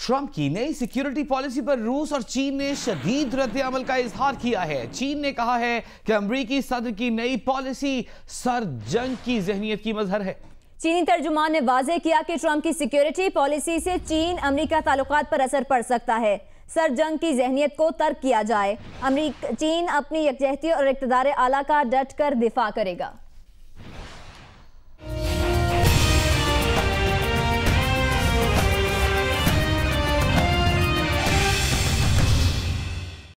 Trump की नई security policy पर रूस और चीन ने शदीद रद्द-ए-अमल का इजहार किया है। चीन ने कहा है कि अमेरिकी सदर की नई पॉलिसी सर जंग की जहनियत की मजहर है। चीनी तर्जुमान ने वाज़ेह किया कि ट्रंप की सिक्योरिटी पॉलिसी से चीन अमेरिका ताल्लुकात पर असर पड़ सकता है। सर जंग की जहनियत को तर्क किया जाए। चीन अपनी यकजहती और इक़्तिदार आला का डट कर दिफा करेगा।